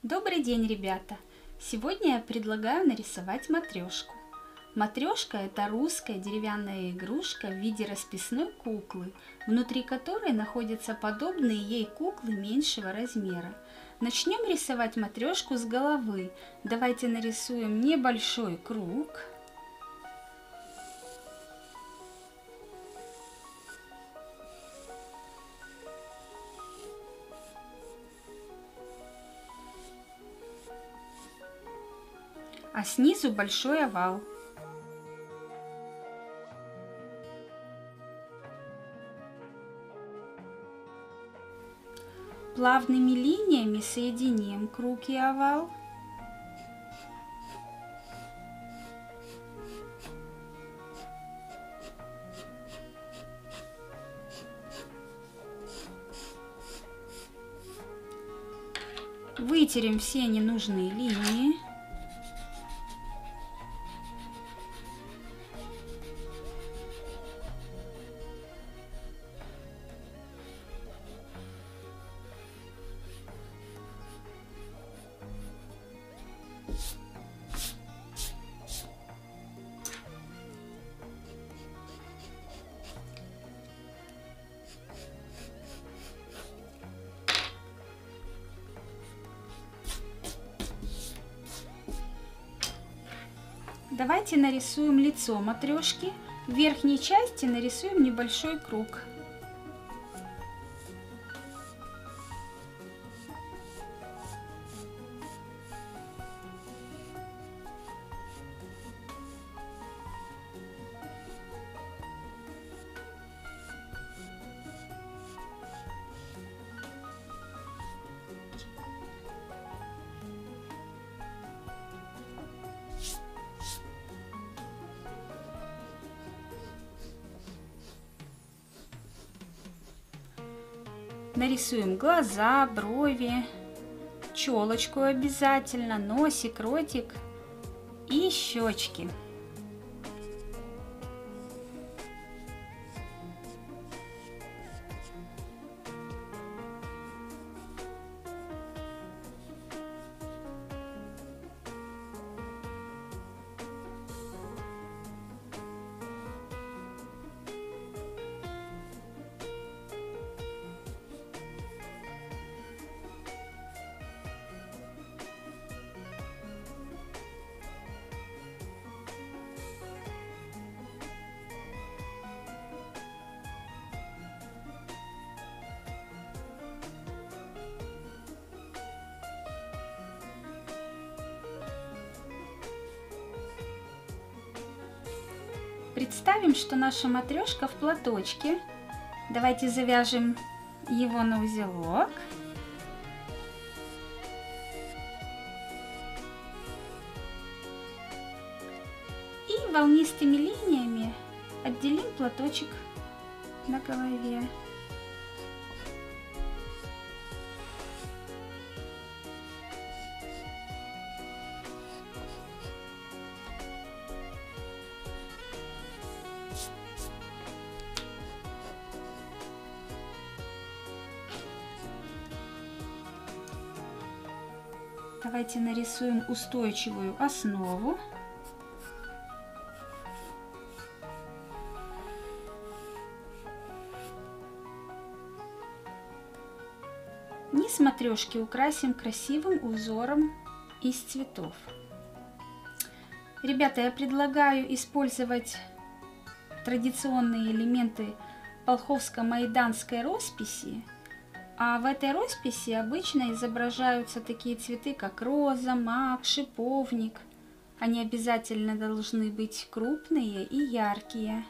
Добрый день, ребята! Сегодня я предлагаю нарисовать матрешку. Матрешка – это русская деревянная игрушка в виде расписной куклы, внутри которой находятся подобные ей куклы меньшего размера. Начнем рисовать матрешку с головы. Давайте нарисуем небольшой круг. А снизу большой овал. Плавными линиями соединим круг и овал. Вытерем все ненужные линии. Давайте нарисуем лицо матрешки. В верхней части нарисуем небольшой круг. Нарисуем глаза, брови, челочку обязательно, носик, ротик и щечки. Представим, что наша матрешка в платочке. Давайте завяжем его на узелок. И волнистыми линиями отделим платочек на голове. Давайте нарисуем устойчивую основу. Низ матрешки украсим красивым узором из цветов. Ребята, я предлагаю использовать традиционные элементы волховско-майданской росписи. А в этой росписи обычно изображаются такие цветы, как роза, мак, шиповник. Они обязательно должны быть крупные и яркие.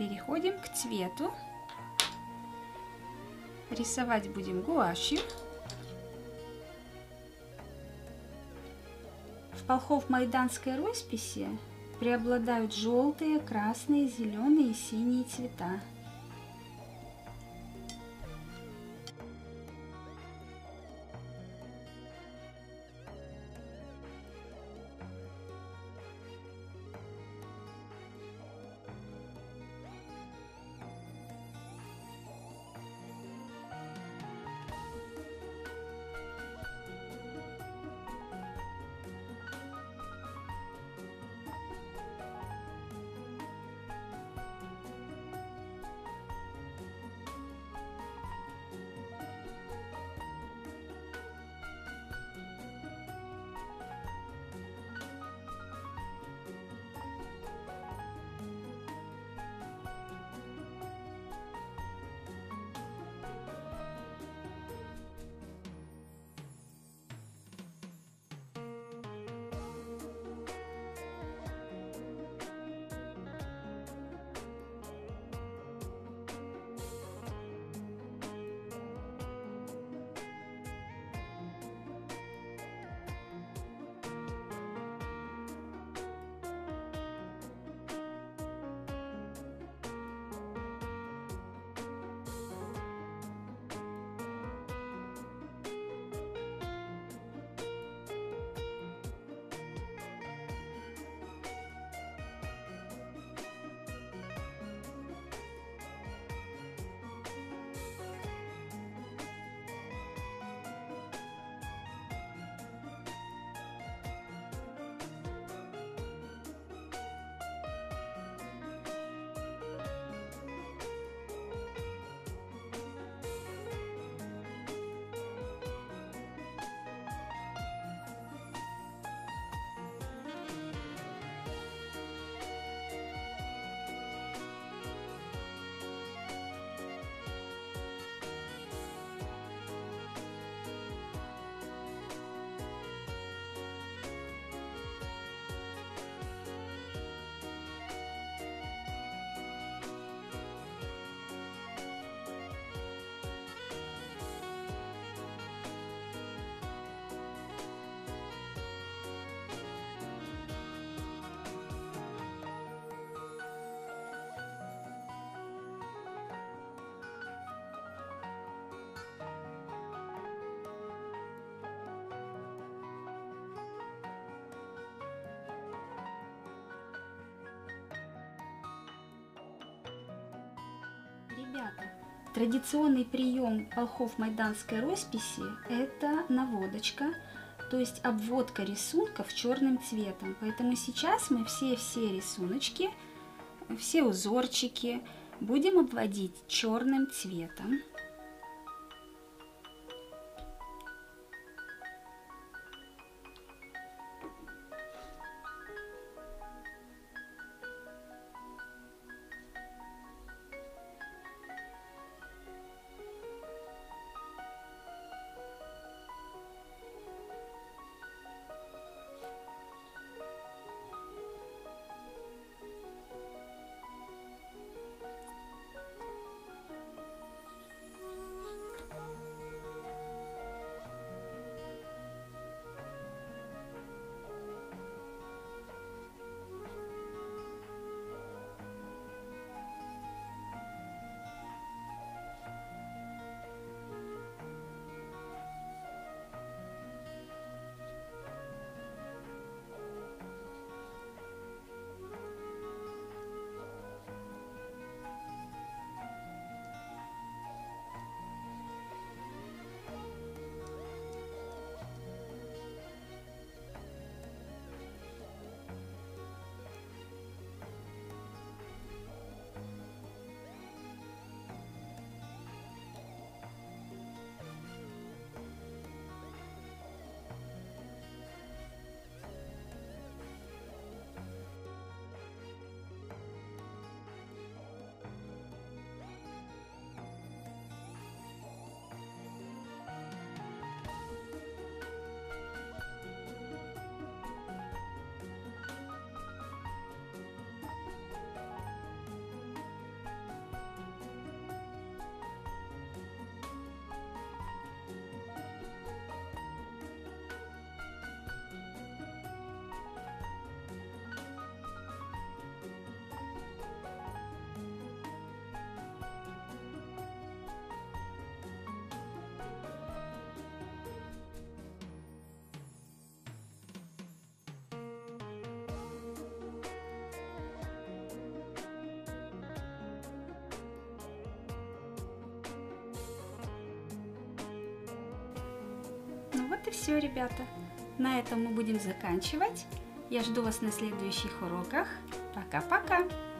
Переходим к цвету. Рисовать будем гуашью. В Полхов-Майданской росписи преобладают желтые, красные, зеленые и синие цвета. Ребята, традиционный прием Полхов-Майданской росписи – это наводочка, то есть обводка рисунков черным цветом. Поэтому сейчас мы все рисуночки, все узорчики будем обводить черным цветом. Вот и все, ребята. На этом мы будем заканчивать. Я жду вас на следующих уроках. Пока-пока!